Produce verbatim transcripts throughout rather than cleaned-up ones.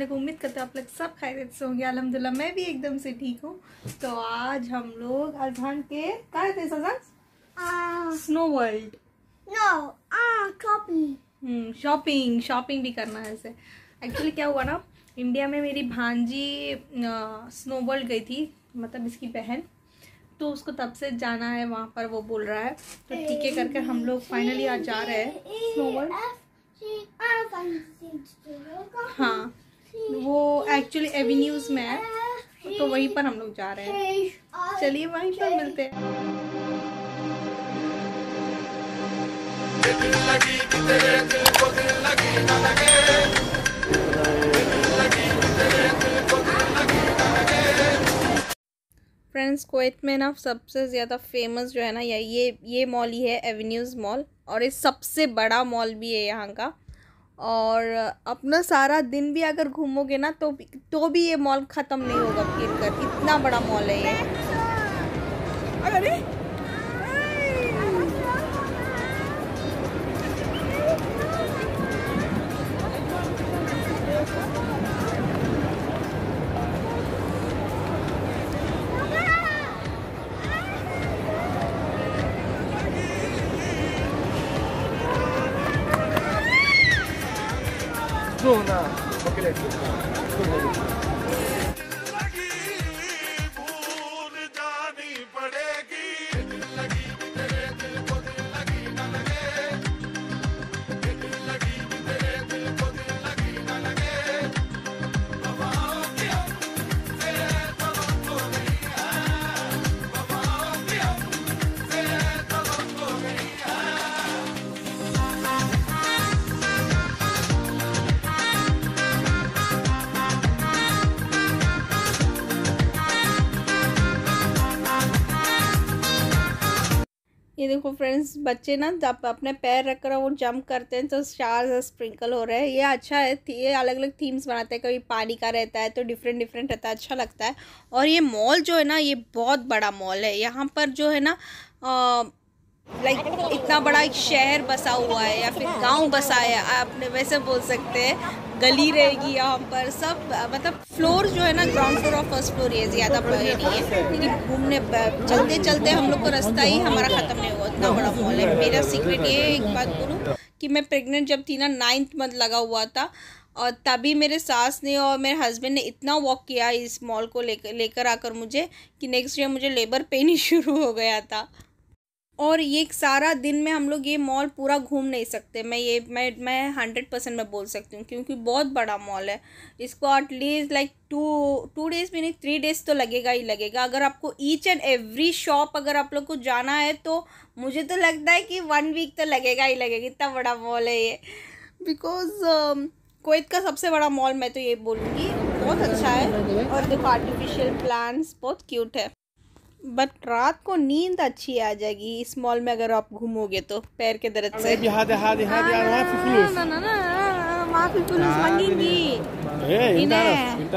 वालेकुम। उम्मीद करते हैं आप लोग सब खैरियत से होंगे। अल्हम्दुलिल्लाह मैं भी एकदम से ठीक हूँ। तो आज हम लोग अजहान के कहाँ थे सजान? Snow world. No shopping shopping shopping भी करना है इसे। एक्चुअली क्या हुआ ना, इंडिया में मेरी भांजी स्नो वर्ल्ड गई थी, मतलब इसकी बहन, तो उसको तब से जाना है वहाँ पर, वो बोल रहा है। तो ठीक है करके हम लोग फाइनली आज जा रहे हैं स्नो वर्ल्ड। हाँ, वो एक्चुअली एवेन्यूज में है, तो वहीं पर हम लोग जा रहे हैं। चलिए वहीं पर मिलते हैं। फ्रेंड्स, कुवैत में ना सबसे ज़्यादा फेमस जो है ना ये ये ये मॉल ही है, एवेन्यूज़ मॉल, और ये सबसे बड़ा मॉल भी है यहाँ का। और अपना सारा दिन भी अगर घूमोगे ना तो तो भी ये मॉल ख़त्म नहीं होगा फिर कर, इतना बड़ा मॉल है ये। अरे Zona, ये देखो फ्रेंड्स, बच्चे ना जब अपने पैर रख कर वो जंप करते हैं तो स्टार्स स्प्रिंकल हो रहे हैं। ये अच्छा है, ये अलग अलग थीम्स बनाते हैं, कभी पानी का रहता है तो डिफरेंट डिफरेंट रहता है, अच्छा लगता है। और ये मॉल जो है ना, ये बहुत बड़ा मॉल है। यहाँ पर जो है ना लाइक इतना बड़ा एक शहर बसा हुआ है या फिर गांव बसा है, आपने वैसे बोल सकते हैं। गली रहेगी यहाँ पर, सब मतलब फ्लोर जो है ना, ग्राउंड फ्लोर और फर्स्ट फ्लोर, ये ज़्यादा बड़े नहीं है, लेकिन घूमने चलते चलते हम लोग को रास्ता ही हमारा ख़त्म नहीं हुआ, इतना बड़ा मॉल है। मेरा सीक्रेट ये एक बात बोलूँ कि मैं प्रेग्नेंट जब थी ना, नाइन्थ मंथ लगा हुआ था, और तभी मेरे सास ने और मेरे हस्बैंड ने इतना वॉक किया इस मॉल को लेकर लेकर आकर मुझे कि नेक्स्ट डे मुझे लेबर पेन ही शुरू हो गया था। और ये सारा दिन में हम लोग ये मॉल पूरा घूम नहीं सकते, मैं ये मैं मैं हंड्रेड परसेंट मैं बोल सकती हूँ, क्योंकि बहुत बड़ा मॉल है। इसको at least like two two days में नहीं, थ्री डेज़ तो लगेगा ही लगेगा। अगर आपको ईच एंड एवरी शॉप अगर आप लोग को जाना है तो मुझे तो लगता है कि वन वीक तो लगेगा ही लगेगा, इतना बड़ा मॉल है ये। बिकॉज कुवैत का सबसे बड़ा मॉल मैं तो ये बोलूँगी, बहुत अच्छा है। और देखो आर्टिफिशियल प्लांट्स बहुत क्यूट है, बट रात को नींद अच्छी आ जाएगी इस मॉल में अगर आप घूमोगे तो, पैर के दर्द से। هذا هذه هذه انا ما في فلوس ना ना ना ما في فلوس मांगेंगी। ايه انت عارف انت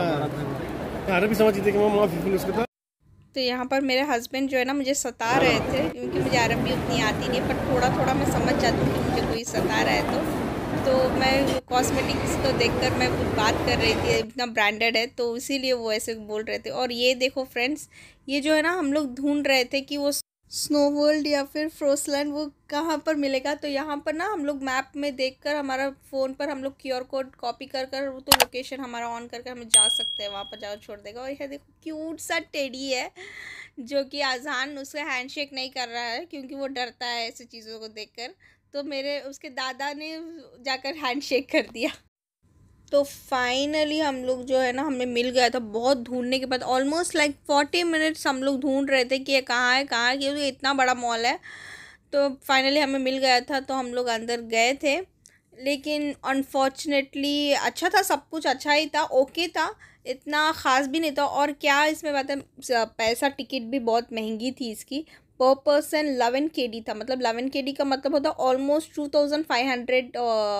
عارف عربي समझती थी कि ما في فلوس كده। तो यहाँ पर मेरे हस्बैंड जो है ना मुझे सता रहे थे, क्योंकि मुझे अरबी उतनी आती नहीं, पर थोड़ा थोड़ा मैं समझ जाती हूँ कि मुझे कोई सता रहा है तो तो मैं कॉस्मेटिक्स को देखकर मैं कुछ बात कर रही थी, इतना ब्रांडेड है तो इसीलिए वो ऐसे बोल रहे थे। और ये देखो फ्रेंड्स, ये जो है ना हम लोग ढूंढ रहे थे कि वो स्नो वर्ल्ड या फिर फ्रोसलैंड वो कहाँ पर मिलेगा। तो यहाँ पर ना हम लोग मैप में देखकर, हमारा फ़ोन पर हम लोग क्यूआर कोड कॉपी कर कर वो तो लोकेशन हमारा ऑन करके हमें जा सकते हैं, वहाँ पर जाकर छोड़ देगा। और यह देखो क्यूट सा टेडी है, जो कि अजहान उसका हैंडशेक नहीं कर रहा है क्योंकि वो डरता है ऐसी चीज़ों को देखकर। तो मेरे उसके दादा ने जाकर हैंडशेक कर दिया। तो फाइनली हम लोग जो है ना, हमें मिल गया था बहुत ढूंढने के बाद। ऑलमोस्ट लाइक फोर्टी मिनट्स हम लोग ढूंढ रहे थे कि ये कहाँ है कहाँ है, क्योंकि इतना बड़ा मॉल है। तो फाइनली हमें मिल गया था, तो हम लोग अंदर गए थे, लेकिन अनफॉर्चुनेटली अच्छा था, सब कुछ अच्छा ही था, ओके था, इतना ख़ास भी नहीं था। और क्या इसमें बात है, पैसा टिकट भी बहुत महंगी थी इसकी, पर पर्सन इलेवन के डी था। मतलब इलेवन के डी का मतलब होता almost two thousand five hundred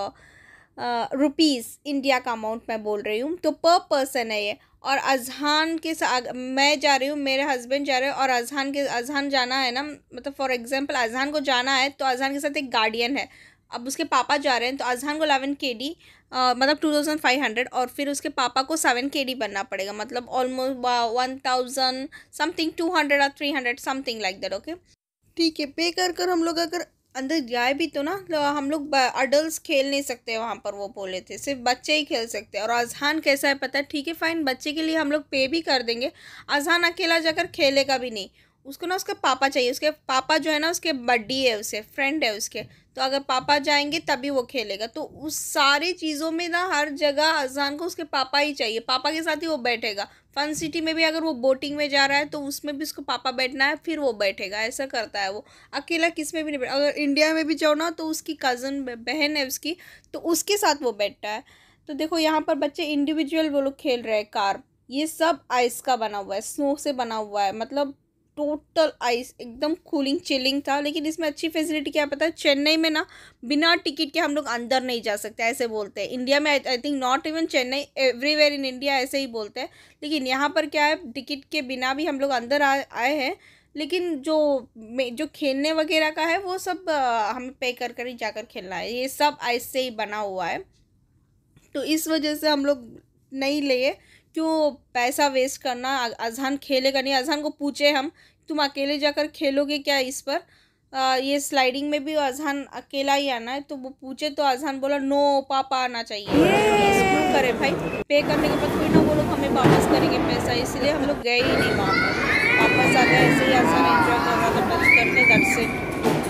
rupees, India का अमाउंट मैं बोल रही हूँ, तो पर पर्सन है ये। और अजहान के साथ मैं जा रही हूँ, मेरे हस्बैंड जा रहे हैं, और अजहान के अजहान जाना है ना, मतलब फॉर एग्जांपल अजहान को जाना है तो अजहान के साथ एक गार्डियन है, अब उसके पापा जा रहे हैं तो अजहान को इलेवन के डी मतलब टू थाउजेंड फाइव हंड्रेड और फिर उसके पापा को सेवन के डी बनना पड़ेगा, मतलब almost one thousand something, two hundred और three hundred something like that. Okay ठीक है, पे कर कर हम लोग अगर अंदर जाए भी तो ना तो हम लोग अडल्ट खेल नहीं सकते वहाँ पर, वो बोले थे सिर्फ बच्चे ही खेल सकते हैं। और अजहान कैसा है पता है, ठीक है फाइन, बच्चे के लिए हम लोग पे भी कर देंगे, अजहान अकेला जाकर खेलेगा भी नहीं, उसको ना उसका पापा चाहिए, उसके पापा जो है ना उसके बड्डी है, उसे फ्रेंड है उसके, तो अगर पापा जाएंगे तभी वो खेलेगा। तो उस सारी चीज़ों में ना हर जगह अजहान को उसके पापा ही चाहिए, पापा के साथ ही वो बैठेगा। फन सिटी में भी अगर वो बोटिंग में जा रहा है तो उसमें भी उसको पापा बैठना है, फिर वो बैठेगा, ऐसा करता है वो, अकेला किस में भी नहीं बैठा। अगर इंडिया में भी जाओ ना तो उसकी कज़न बहन है उसकी, तो उसके साथ वो बैठता है। तो देखो यहाँ पर बच्चे इंडिविजुअल वो लोग खेल रहे हैं कार, ये सब आइस का बना हुआ है, स्नो से बना हुआ है, मतलब टोटल आइस, एकदम कूलिंग चिलिंग था। लेकिन इसमें अच्छी फैसिलिटी क्या पता है, चेन्नई में ना बिना टिकट के हम लोग अंदर नहीं जा सकते, ऐसे बोलते हैं। इंडिया में I think not even Chennai, everywhere in India ऐसे ही बोलते हैं। लेकिन यहाँ पर क्या है, टिकट के बिना भी हम लोग अंदर आए हैं, लेकिन जो जो खेलने वगैरह का है वो सब हमें पे कर कर ही जाकर खेलना है, ये सब आइस से ही बना हुआ है। तो इस वजह से हम लोग नहीं लिए, क्यों पैसा वेस्ट करना, अजहान खेलेगा नहीं। अजहान को पूछे हम, तुम अकेले जाकर खेलोगे क्या इस पर, आ, ये स्लाइडिंग में भी अजहान अकेला ही आना है, तो वो पूछे तो अजहान बोला नो पापा आना चाहिए। क्यों करे भाई, पे करने के बाद कोई ना वो लोग हमें वापस करेंगे पैसा, इसलिए हम लोग गए ही नहीं वहाँ पर, वापस आ गए। ऐसे ही अजहान एंजॉय कर रहा था टच करके, दैट्स इट।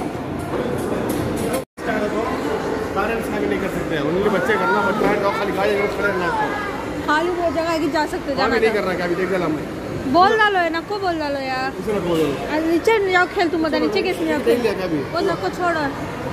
नहीं कर सकते हैं, उन्हें बच्चे करना बच्चा है, खाली गाड़ी खड़े रहना, खाली वो जगह की जा सकते जाना नहीं कर रहा क्या, अभी देख डाला हमने, बोल डालो है ना, को बोल डालो यार, नीचे नहीं जाओ खेल, तुम बता नीचे कैसे नहीं जाओ, वो ना को छोड़ो।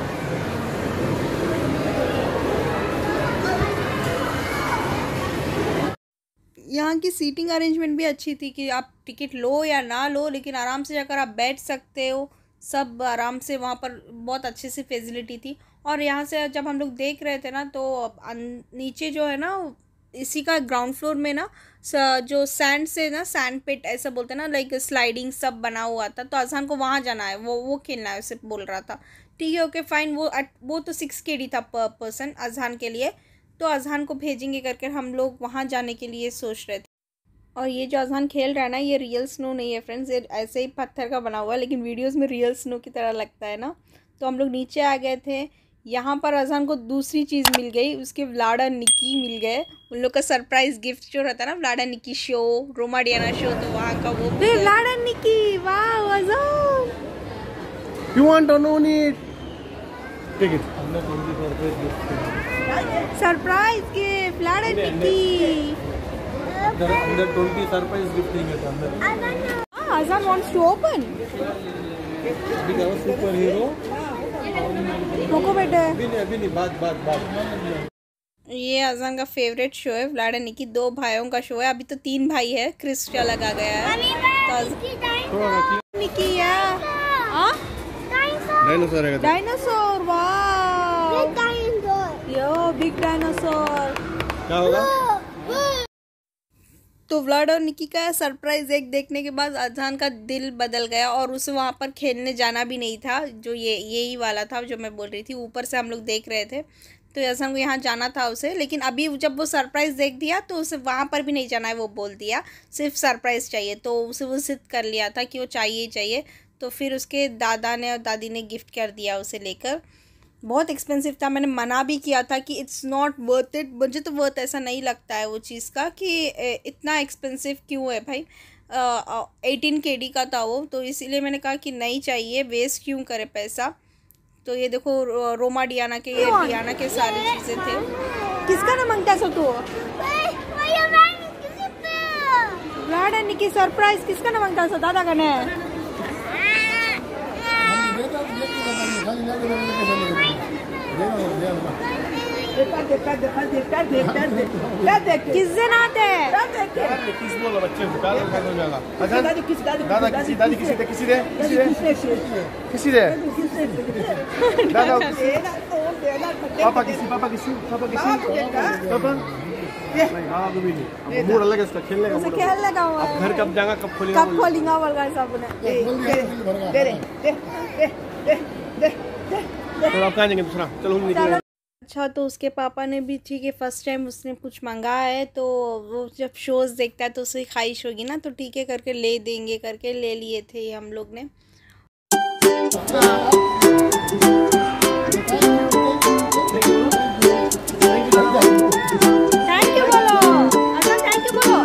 यहाँ की सीटिंग अरेंजमेंट भी अच्छी थी कि आप टिकट लो या ना लो, लेकिन आराम से जाकर आप बैठ सकते हो, सब आराम से, वहाँ पर बहुत अच्छी सी फैसिलिटी थी। और यहाँ से जब हम लोग देख रहे थे ना तो नीचे जो है ना, इसी का ग्राउंड फ्लोर में ना जो सैंड से ना, सैंड पिट ऐसा बोलते हैं ना, लाइक स्लाइडिंग सब बना हुआ था, तो अजहान को वहाँ जाना है, वो वो खेलना है, उसे बोल रहा था। ठीक है ओके फाइन, वो वो तो सिक्स के डी था पर पर्सन अजहान के लिए, तो अजहान को भेजेंगे करके हम लोग वहाँ जाने के लिए सोच रहे थे। और ये जो अजहान खेल रहा है ना, ये रियल स्नो नहीं है फ्रेंड्स, ये ऐसे ही पत्थर का बना हुआ है, लेकिन वीडियोस में रियल स्नो की तरह लगता है ना। तो हम लोग नीचे आ गए थे, यहाँ पर अजहान को दूसरी चीज़ मिल गई, उसके व्लाडा निकी मिल गए, उन लोग का सरप्राइज गिफ्ट जो रहता है ना, Vlad and Niki show, Roma Diana show, तो वहाँ का वो व्लाडा निकी, वाह Azhan, you want to know need ticket, surprise gift Vlad and Niki, अंदर ट्वेंटी सरप्राइज गिफ्ट देंगे तो अंदर। हां Azhan wants to open, big super hero कोको बेटे, अभी नहीं अभी नहीं बात बात बात। ये अजहान का फेवरेट शो है व्लाडा निकी, दो भाइयों का शो है, अभी तो तीन भाई है, क्रिस चला आ गया है, तो निकी है, हां डायनासोर है, dinosaur, wow yo big dinosaur, क्या होगा। तो व्लाड और निकी का सरप्राइज एक देखने के बाद अजहान का दिल बदल गया, और उसे वहाँ पर खेलने जाना भी नहीं था, जो ये यही वाला था जो मैं बोल रही थी, ऊपर से हम लोग देख रहे थे, तो अजहान को यहाँ जाना था उसे। लेकिन अभी जब वो सरप्राइज़ देख दिया तो उसे वहाँ पर भी नहीं जाना है, वो बोल दिया सिर्फ सरप्राइज़ चाहिए, तो उसे वो जिद कर लिया था कि वो चाहिए ही चाहिए। तो फिर उसके दादा ने और दादी ने गिफ्ट कर दिया उसे लेकर, बहुत एक्सपेंसिव था, मैंने मना भी किया था कि इट्स नॉट वर्थ इट, मुझे तो वर्थ ऐसा नहीं लगता है वो चीज़ का कि इतना एक्सपेंसिव क्यों है भाई, एटीन के डी का था वो, तो इसीलिए मैंने कहा कि नहीं चाहिए, वेस्ट क्यों करे पैसा। तो ये देखो रोमा डियाना के, ये डियाना के सारी चीज़ें थे। किसका ना मांगता है तू, व्लाड निकी सरप्राइज किसका ना मांगता है, दादा का ने, किससे नाते किस बोला बच्चे अच्छा दादी किसी दादा किसी दादी किसी दे किसी दे किसी दे दादा पापा किसी पापा किसी पापा किसी पापा नहीं हाँ कभी नहीं, मूड अलग है इसका, खेलने का मूड है। खेलने का हुआ अब घर कब जाएगा, कब खोलेगा, कब खोलेगा बोल रहा सब ने। दे दे दे दे दे दे। तो आप कहाँ जाएंगे दूसरा, चलो हम निकलेंगे। अच्छा तो उसके पापा ने भी ठीक है, फर्स्ट टाइम उसने कुछ मंगाया है तो वो जब शोज़ देखता है तो उसकी ख्वाहिश होगी ना, तो ठीक है करके ले देंगे करके ले लिए थे हम लोग ने। थैंक यू बोलो, अच्छा थैंक यू बोलो।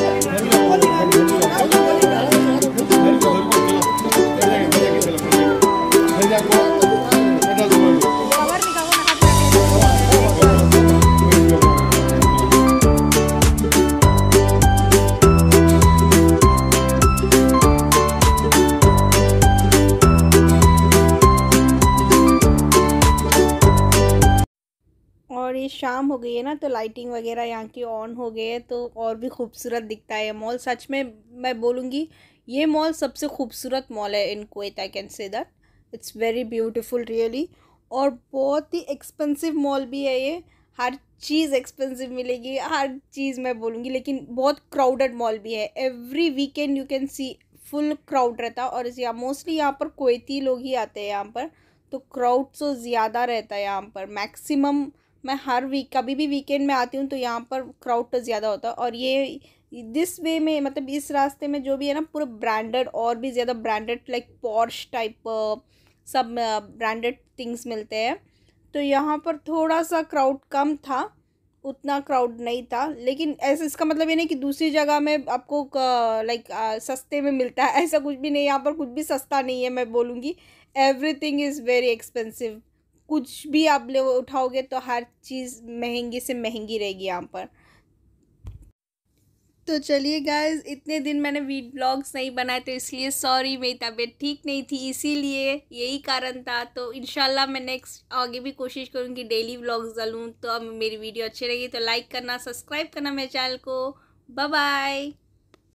और ये शाम हो गई है ना, तो लाइटिंग वगैरह यहाँ की ऑन हो गई है, तो और भी खूबसूरत दिखता है ये मॉल। सच में मैं बोलूँगी ये मॉल सबसे खूबसूरत मॉल है in Kuwait, I can say that it's very beautiful really. और बहुत ही एक्सपेंसिव मॉल भी है ये, हर चीज़ एक्सपेंसिव मिलेगी, हर चीज़ मैं बोलूँगी, लेकिन बहुत क्राउडेड मॉल भी है। Every weekend you can see full crowd रहता है, और यहाँ मोस्टली यहाँ पर कुवैती लोग ही आते हैं यहाँ पर, तो क्राउड तो ज़्यादा रहता है यहाँ पर। मैक्सिमम मैं हर वीक कभी भी वीकेंड में आती हूँ तो यहाँ पर क्राउड तो ज़्यादा होता है। और ये दिस वे में मतलब इस रास्ते में जो भी है ना पूरा ब्रांडेड, और भी ज़्यादा ब्रांडेड लाइक पॉर्श टाइप सब ब्रांडेड थिंग्स मिलते हैं। तो यहाँ पर थोड़ा सा क्राउड कम था, उतना क्राउड नहीं था, लेकिन ऐसा इसका मतलब ये नहीं कि दूसरी जगह में आपको लाइक सस्ते में मिलता है, ऐसा कुछ भी नहीं। यहाँ पर कुछ भी सस्ता नहीं है, मैं बोलूँगी एवरीथिंग इज़ वेरी एक्सपेंसिव। कुछ भी आप ले उठाओगे तो हर चीज़ महंगी से महंगी रहेगी यहाँ पर। तो चलिए गाइस, इतने दिन मैंने वीडियो ब्लॉग्स नहीं बनाए तो इसलिए सॉरी, मेरी तबीयत ठीक नहीं थी इसीलिए, यही कारण था। तो इंशाल्लाह मैं नेक्स्ट आगे भी कोशिश करूँगी डेली व्लॉग्स डालूँ। तो अब मेरी वीडियो अच्छी लगी तो लाइक करना, सब्सक्राइब करना मेरे चैनल को। Bye bye.